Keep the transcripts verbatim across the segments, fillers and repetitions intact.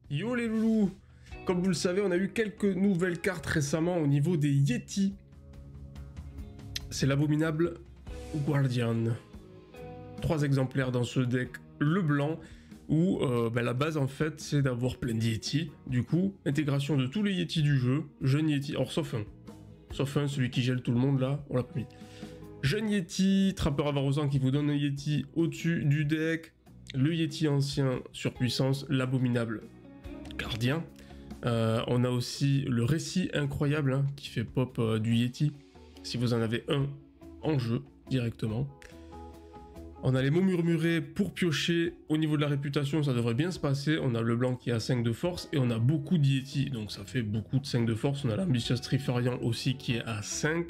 Yo les loulous. Comme vous le savez, on a eu quelques nouvelles cartes récemment au niveau des Yeti. C'est l'abominable Guardian. Trois exemplaires dans ce deck, le blanc, où euh, bah, la base en fait c'est d'avoir plein de Yeti. Du coup, intégration de tous les Yeti du jeu, jeune Yeti, alors sauf un. Sauf un, celui qui gèle tout le monde là, on l'a pas mis. Jeune Yeti, trappeur avarosan qui vous donne un Yeti au-dessus du deck. Le Yeti ancien surpuissance, l'abominable Gardien. Euh, on a aussi le récit incroyable hein, qui fait pop euh, du Yeti. Si vous en avez un en jeu directement. On a les mots murmurés pour piocher. Au niveau de la réputation, ça devrait bien se passer. On a le blanc qui a cinq de force et on a beaucoup de Yeti. Donc ça fait beaucoup de cinq de force. On a l'ambitieux Trifarian aussi qui est à cinq.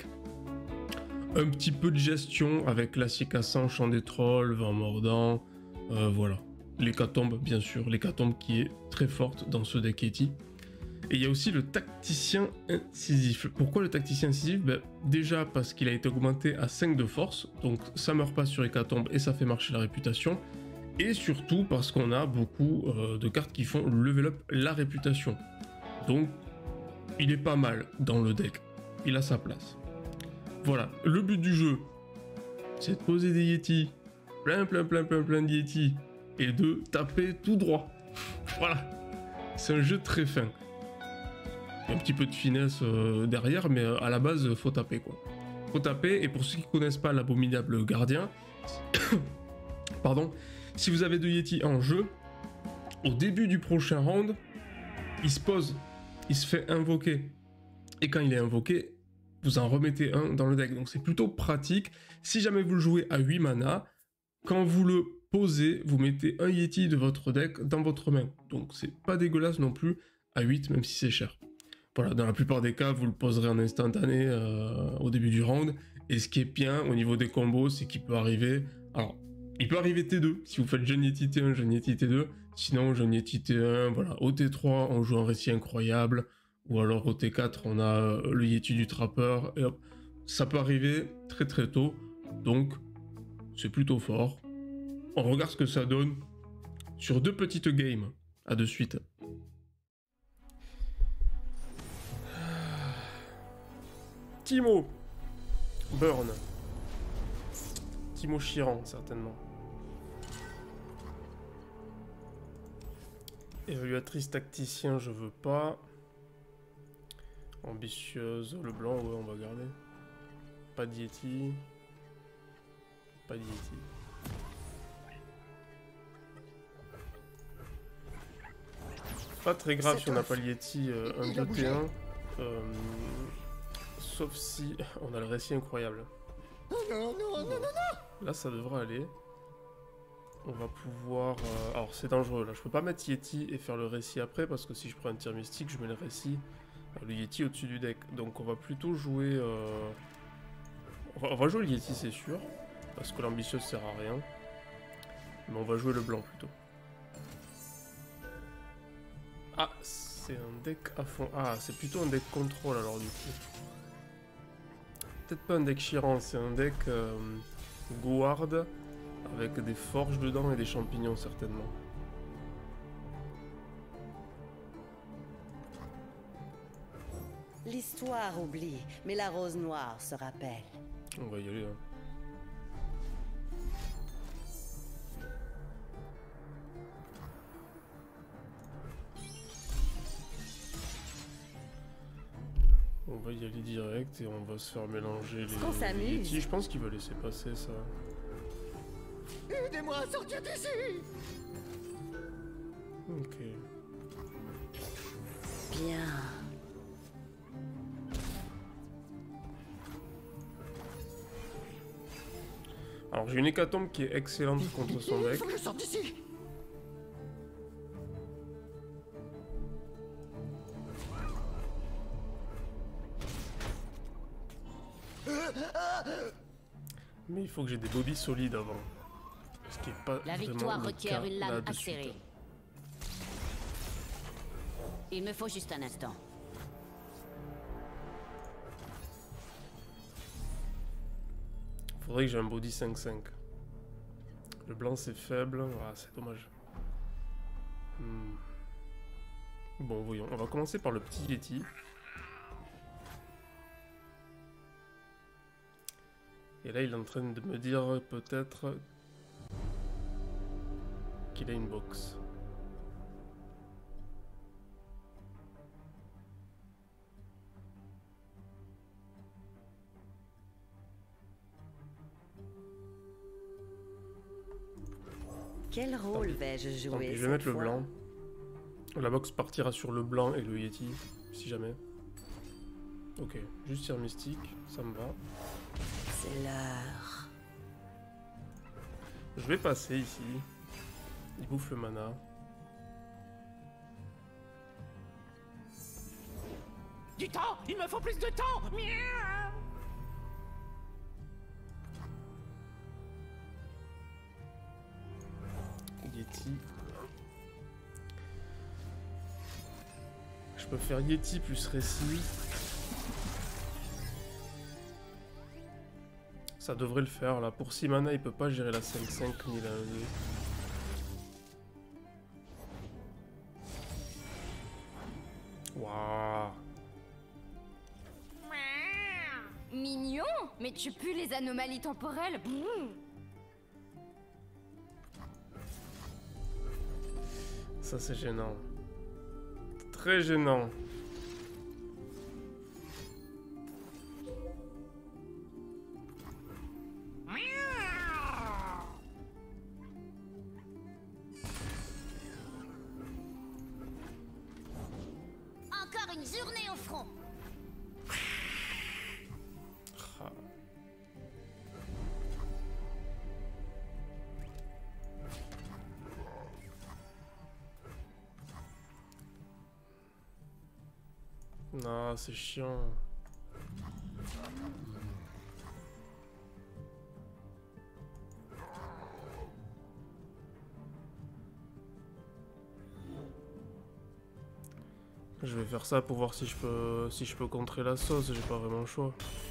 Un petit peu de gestion avec l'acier cassant, champ des trolls, vent mordant. Euh, voilà. L'hécatombe, bien sûr. L'hécatombe qui est très forte dans ce deck Yeti. Et il y a aussi le tacticien incisif. Pourquoi le tacticien incisif? Ben, déjà parce qu'il a été augmenté à cinq de force, donc ça meurt pas sur hécatombe et ça fait marcher la réputation. Et surtout parce qu'on a beaucoup euh, de cartes qui font level up la réputation. Donc il est pas mal dans le deck. Il a sa place. Voilà, le but du jeu, c'est de poser des Yeti. Plein plein plein plein plein de Yeti. Et de taper tout droit. Voilà. C'est un jeu très fin. Un petit peu de finesse euh, derrière, mais euh, à la base, faut taper quoi. Faut taper, et pour ceux qui connaissent pas l'abominable gardien, pardon, si vous avez deux Yeti en jeu, au début du prochain round, il se pose, il se fait invoquer. Et quand il est invoqué, vous en remettez un dans le deck. Donc c'est plutôt pratique. Si jamais vous le jouez à huit mana, quand vous le posez, vous mettez un Yeti de votre deck dans votre main. Donc c'est pas dégueulasse non plus à huit, même si c'est cher. Voilà, dans la plupart des cas, vous le poserez en instantané euh, au début du round. Et ce qui est bien au niveau des combos, c'est qu'il peut arriver... Alors, il peut arriver T deux, si vous faites jeune Yeti T un, jeune Yeti T deux. Sinon, jeune Yeti T un, voilà. Au T trois, on joue un récit incroyable. Ou alors au T quatre, on a euh, le Yeti du trappeur. Et hop, ça peut arriver très très tôt. Donc, c'est plutôt fort. On regarde ce que ça donne sur deux petites games. À de suite. Timo Burn. Timo Chiran, certainement. Évaluatrice tacticien, je veux pas. Ambitieuse, le blanc, ouais, on va garder. Pas de Yeti. Pas de Yeti. Pas très grave si on n'a pas le Yeti euh, un deux T un. Euh, sauf si on a le récit incroyable. Oh non, non, non, non, non. Là, ça devrait aller. On va pouvoir... Euh... Alors, c'est dangereux, là. Je peux pas mettre Yeti et faire le récit après, parce que si je prends un tir mystique, je mets le récit, le Yeti au-dessus du deck. Donc, on va plutôt jouer... Euh... On, va... on va jouer le Yeti, c'est sûr, parce que l'ambitieuse sert à rien. Mais on va jouer le blanc, plutôt. Ah, c'est un deck à fond. Ah, c'est plutôt un deck contrôle, alors, du coup. Peut-être pas un deck Chiran, c'est un deck euh, Guard avec des forges dedans et des champignons certainement. L'histoire oublie, mais la rose noire se rappelle. On va y aller. Hein. On va y aller direct et on va se faire mélanger les, les Yeti. Je pense qu'il va laisser passer ça. Aidez-moi à sortir d'ici. Ok. Bien. Alors j'ai une hécatombe qui est excellente contre son deck. Il faut que je sorte d'ici. Mais il faut que j'ai des bobbies solides avant. Ce qui est pas La victoire requiert une lame acérée. Il me faut juste un instant. Faudrait que j'ai un body cinq cinq. Le blanc c'est faible, ah, c'est dommage. Hmm. Bon, voyons. On va commencer par le petit Yeti. Et là, il est en train de me dire peut-être qu'il a une box. Quel rôle vais-je jouer? Tant pis, je vais cette mettre le fois? blanc. La box partira sur le blanc et le Yeti, si jamais. Ok, juste tir mystique, ça me va. C'est l'heure. Je vais passer ici. Il bouffe le mana. Du temps! Il me faut plus de temps! Miaou. Yeti. Je peux faire Yeti plus récit. Ça devrait le faire là. Pour six mana, il peut pas gérer la cinq cinq ni la un deux. Waouh. Mignon, mais tu pues les anomalies temporelles. Mmh. Ça c'est gênant. Très gênant. Encore une journée au front. Ah. Non, c'est chiant. Je vais faire ça pour voir si je peux si je peux contrer la sauce, j'ai pas vraiment le choix.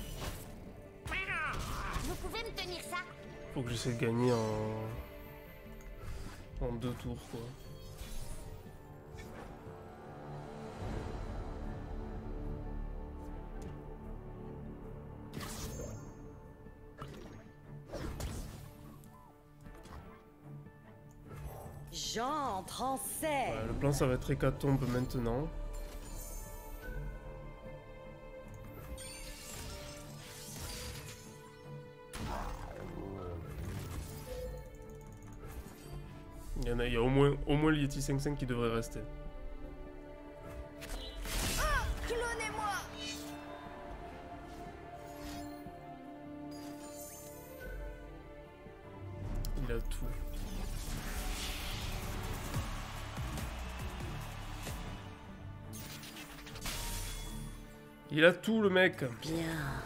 Vous pouvez me tenir ça? Faut que j'essaie de gagner en en deux tours quoi. J'entre en scène. Ouais, le plan ça va être hécatombe maintenant. Il y en a, il y a au moins, au moins le Yeti cinq cinq qui devrait rester. Clonez-moi! Il a tout. Il a tout le mec. Bien.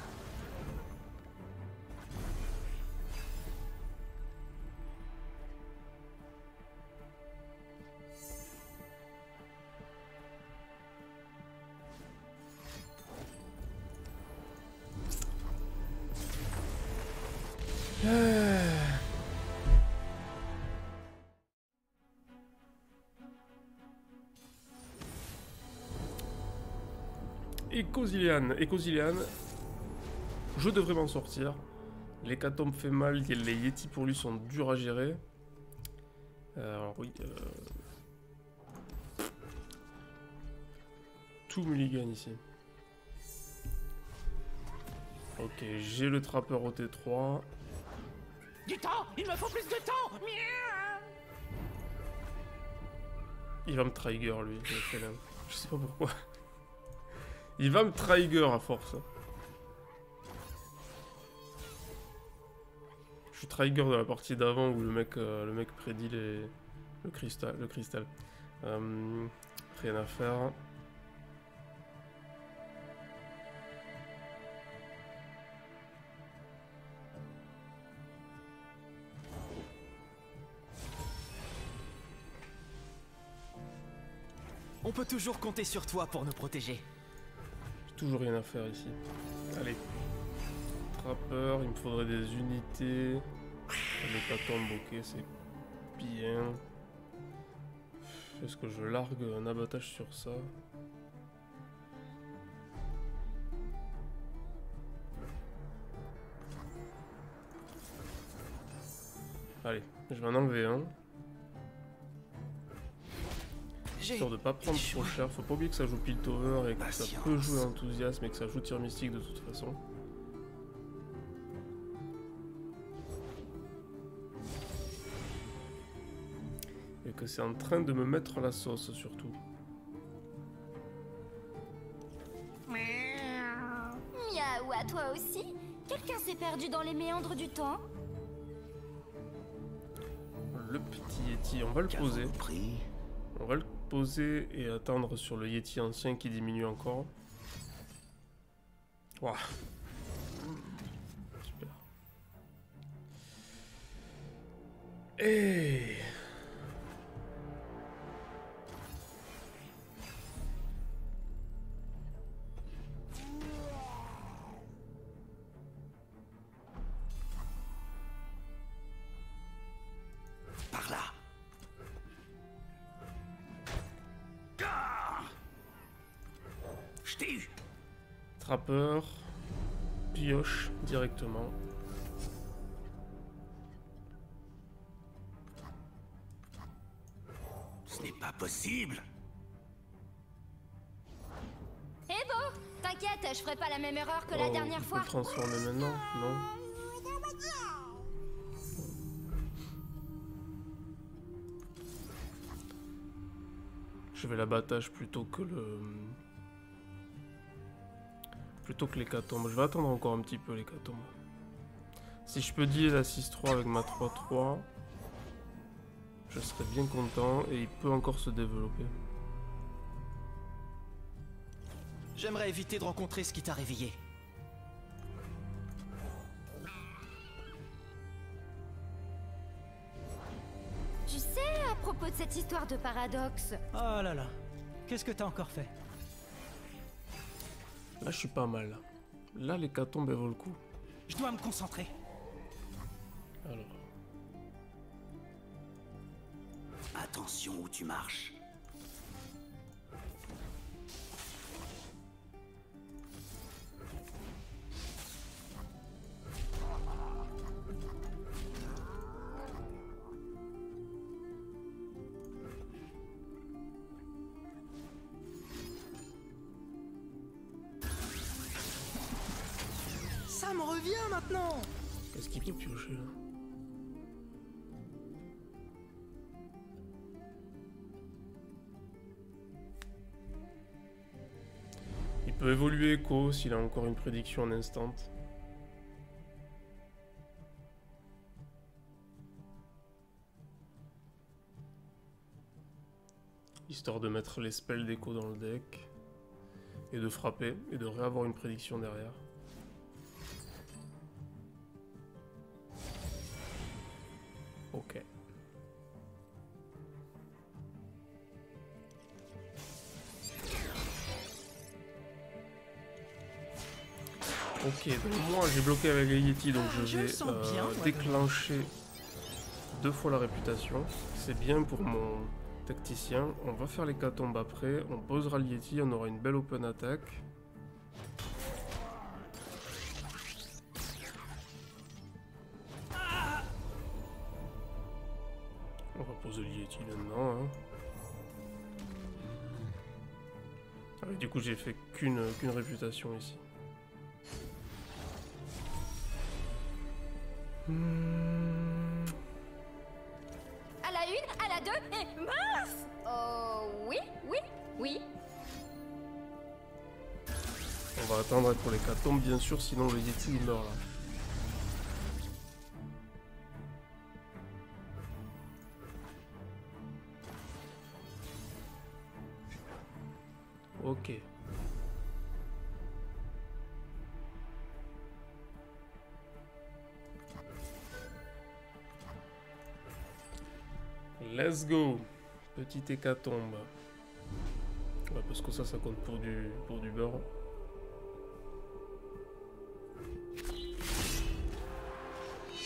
Ecosilian, Ecosilian, je devrais m'en sortir. L'hécatombe fait mal, les Yeti pour lui sont durs à gérer. Euh, alors oui, euh... tout mulligan ici. Ok, j'ai le trappeur au T trois. Du temps! Il me faut plus de temps! Miaou. Il va me trigger lui, je, fais là. Je sais pas pourquoi. Il va me trigger à force. Je suis trigger de la partie d'avant où le mec, euh, le mec prédit les, le cristal. Le cristal. Euh, rien à faire. On peut toujours compter sur toi pour nous protéger. J'ai toujours rien à faire ici. Allez. Trappeur, il me faudrait des unités. L'hécatombe, ok, c'est bien. Est-ce que je largue un abattage sur ça? Allez, je vais en enlever un. Histoire de pas prendre trop cher. Faut pas oublier que ça joue Piltover et que ça peut jouer Enthousiasme et que ça joue Tir Mystique de toute façon. Et que c'est en train de me mettre la sauce surtout. Miaou, à toi aussi? Quelqu'un s'est perdu dans les méandres du temps? Le petit Yeti, on va le poser. On va le poser et attendre sur le Yeti ancien qui diminue encore. Waouh. Super. Et... Par là. Je t'ai eu. Trappeur, pioche directement. Ce n'est pas possible. Eh bon, t'inquiète, je ferai pas la même erreur que la Oh, dernière on peut fois. le transformer maintenant? Non. Je vais l'abattage plutôt que le... Plutôt que l'hécatombe. Je vais attendre encore un petit peu l'hécatombe. Si je peux dealer la six trois avec ma trois trois, je serais bien content et il peut encore se développer. J'aimerais éviter de rencontrer ce qui t'a réveillé. Tu sais, à propos de cette histoire de paradoxe, Oh là là, qu'est-ce que t'as encore fait? Là, je suis pas mal. Là, l'hécatombe, elle vaut le coup. Je dois me concentrer. Alors... Attention où tu marches. Ça me revient maintenant. Qu'est-ce qu'il peut piocher là? Il peut évoluer Echo s'il a encore une prédiction en instant. Histoire de mettre les spells d'Echo dans le deck. Et de frapper, et de réavoir une prédiction derrière. Ok. Ok, donc moi j'ai bloqué avec les Yeti, donc je Je vais me sens euh, bien, moi, déclencher deux fois la réputation. C'est bien pour mon tacticien. On va faire l'hécatombe après, on posera le Yeti, on aura une belle open attack. On va poser le Yeti maintenant. Hein. Ah oui, du coup j'ai fait qu'une qu'une réputation ici. Hmm. à la une, à la deux, et mince! Oh oui, oui, oui. On va attendre pour l'hécatombe bien sûr, sinon le Yeti il meurt là. Ok. Let's go. Petite hécatombe. Ouais, parce que ça, ça compte pour du, pour du beurre.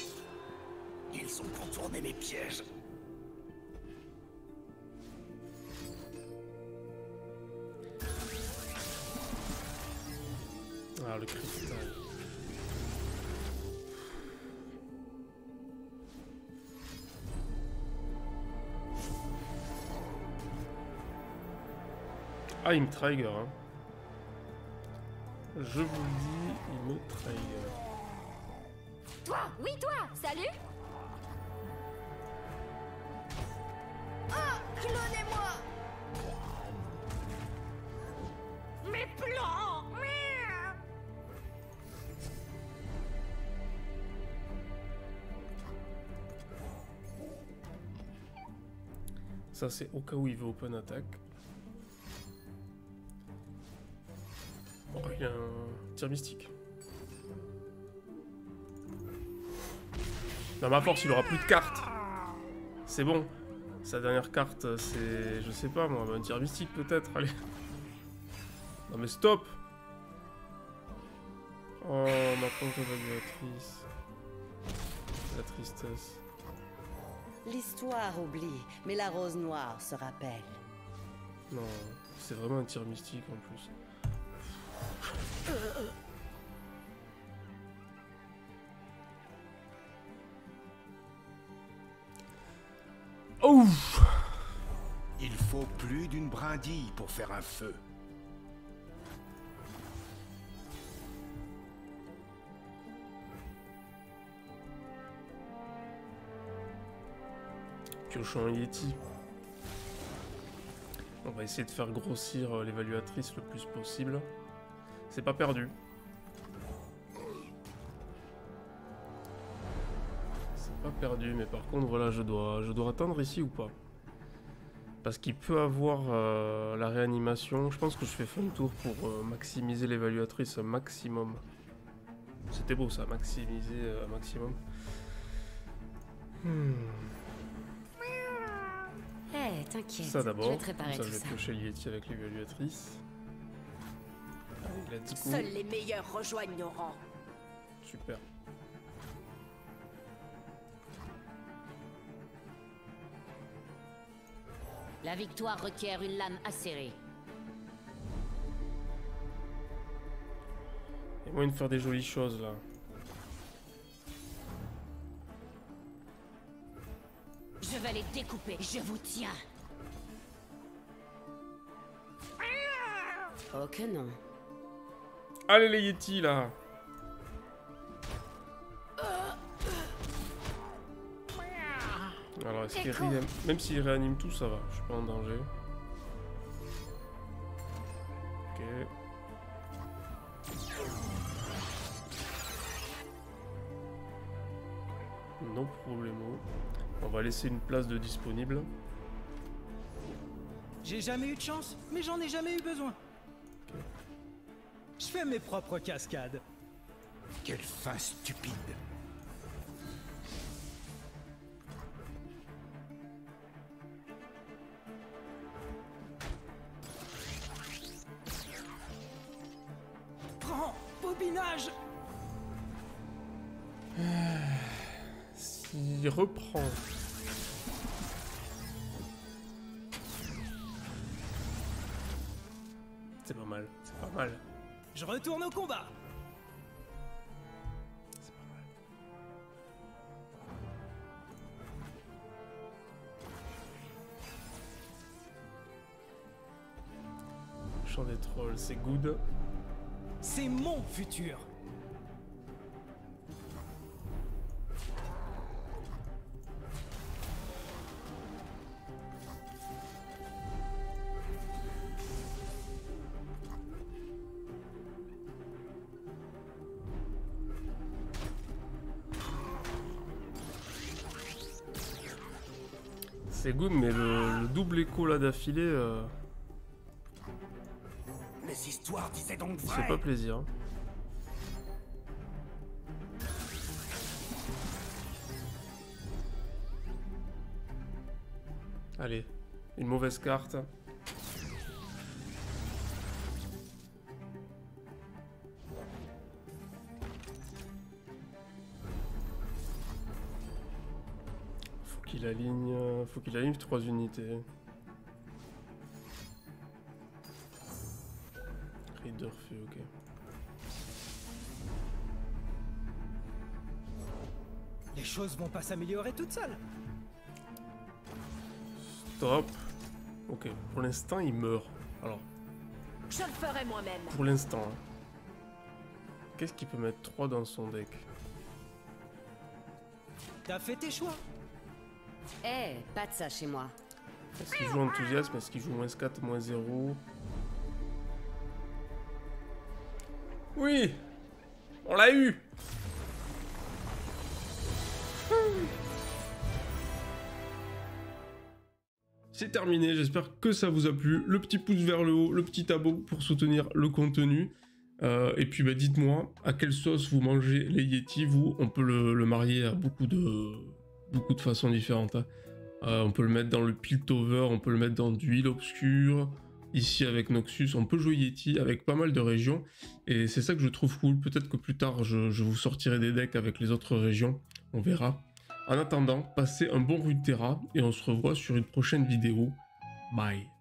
Ils ont contourné mes pièges. Ah, le cristal. Ah, il me trigger, hein. Je vous le dis, il me trigger. Toi, oui, toi, salut. Oh, clonez-moi. Mes plans. Merde. Ça, c'est au cas où il veut open attack. Oh, il y a un tir mystique. Dans ma force, il aura plus de cartes. C'est bon. Sa dernière carte, c'est... Je sais pas, moi, un tir mystique peut-être, allez. Non mais stop. Oh, ma pauvre évaluatrice. La tristesse. L'histoire oublie, mais la rose noire se rappelle. Non, c'est vraiment un tir mystique en plus. Ouf. Il faut plus d'une brindille pour faire un feu. Piochons un Yeti. On va essayer de faire grossir l'évaluatrice le plus possible. C'est pas perdu. C'est pas perdu, mais par contre, voilà, je dois, je dois atteindre ici ou pas? Parce qu'il peut avoir euh, la réanimation. Je pense que je fais fin de tour pour euh, maximiser l'évaluatrice un maximum. C'était beau ça, maximiser un euh, maximum. Hmm. Eh, t'inquiète. Ça d'abord, Je vais te réparer ça tout je vais ça. piocher le Yeti avec l'évaluatrice. Allez, let's go. Seuls les meilleurs rejoignent nos rangs. Super. La victoire requiert une lame acérée. Il y a moyen de faire des jolies choses là. Je vais les découper, je vous tiens. Oh que non. Allez les Yeti là. Alors est-ce qu'il réanime... Même s'il réanime tout, ça va. Je suis pas en danger. Ok. No problemo. On va laisser une place de disponible. J'ai jamais eu de chance, mais j'en ai jamais eu besoin. Okay. Je fais mes propres cascades. Quelle fin stupide. Prends, bobinage. S'il reprend. C'est pas mal, c'est pas mal. Je retourne au combat. C'est pas mal. Chant des trolls, c'est good. C'est mon futur. C'est good, mais le, le double écho là d'affilée, euh, Les histoires disaient donc c'est vrai. pas plaisir. Allez, une mauvaise carte. Faut qu'il aligne, faut qu'il aligne trois unités. Ridderfeu, ok. Les choses vont pas s'améliorer toutes seules. Stop. Ok, pour l'instant, il meurt. Alors, Je le ferai moi-même. pour l'instant. Hein. Qu'est-ce qu'il peut mettre trois dans son deck? T'as fait tes choix. Eh, pas de ça chez moi. Est-ce qu'il joue enthousiasme? Est-ce qu'il joue moins quatre, moins zéro? Oui! On l'a eu! C'est terminé, j'espère que ça vous a plu. Le petit pouce vers le haut, le petit abo pour soutenir le contenu. Euh, et puis bah, dites-moi à quelle sauce vous mangez les Yeti. Vous, on peut le, le marier à beaucoup de, beaucoup de façons différentes. Hein. Euh, on peut le mettre dans le Piltover, on peut le mettre dans de l'huile obscure. Ici avec Noxus, on peut jouer Yeti avec pas mal de régions. Et c'est ça que je trouve cool. Peut-être que plus tard, je, je vous sortirai des decks avec les autres régions. On verra. En attendant, passez un bon Runeterra et on se revoit sur une prochaine vidéo. Bye.